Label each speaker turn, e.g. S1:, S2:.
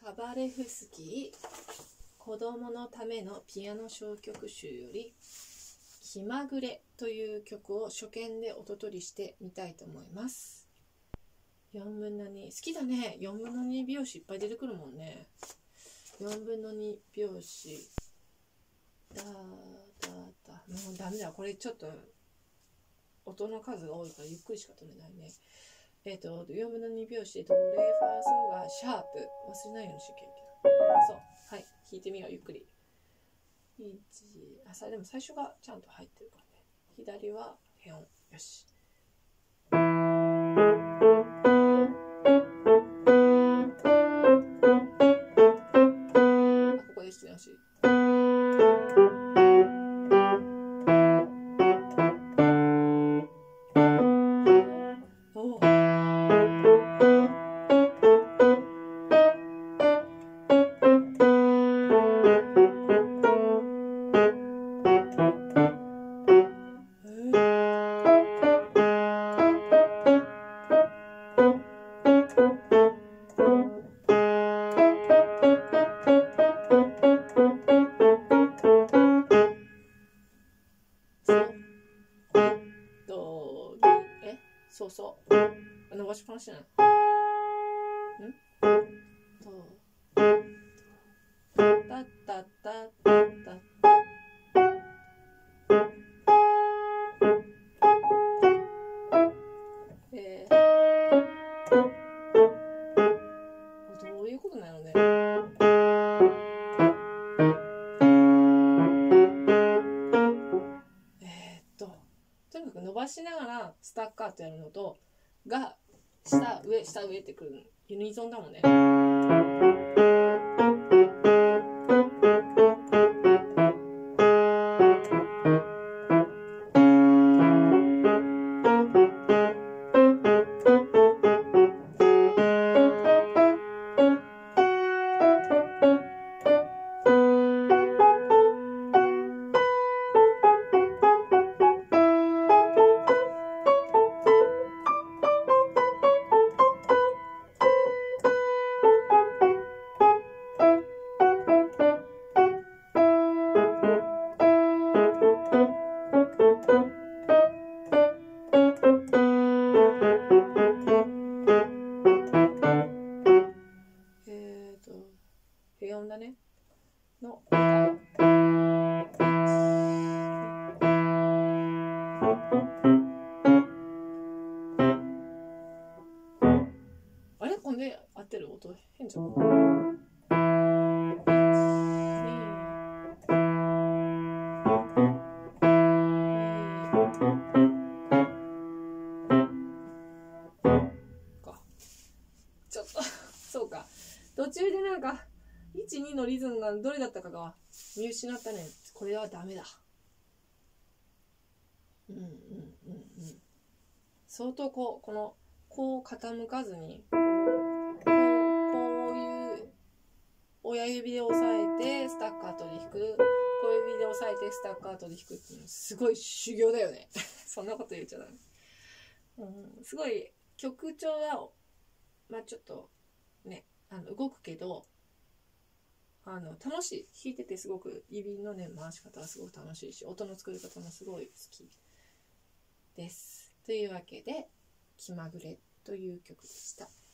S1: カバレフスキー子供のためのピアノ小曲集より気まぐれという曲を初見で音取りしてみたいと思います。4分の2好きだね。4分の2拍子いっぱい出てくるもんね。4分の2拍子ダーダーダー、もうダメだ、これちょっと音の数が多いからゆっくりしか取れないね。4分の2拍子でドレファソがシャープ、忘れないようにしなきゃいけない。そう、はい、弾いてみよう。ゆっくりでも最初がちゃんと入ってるからね。左はヘ音、よし。ここで弾き直し。そうそう、伸ばしっぱなしじゃない。タッタッタッタッタッどういうことなのね。とにかく伸ばしながらスタッカートやるのとが下上ってくるユニゾンだもんね。平音だねのあれこれで合ってる？音変じゃん。ちょっとそうか、途中でなんか1、2のリズムがどれだったかが見失ったね。これはダメだ。相当この傾かずにこういう親指で押さえてスタッカートで弾く、小指で押さえてスタッカートで弾くっていうのすごい修行だよねそんなこと言っちゃダメ。すごい曲調はちょっとね動くけど楽しい。弾いててすごく指のね回し方はすごく楽しいし、音の作り方もすごい好きです。というわけで気まぐれという曲でした。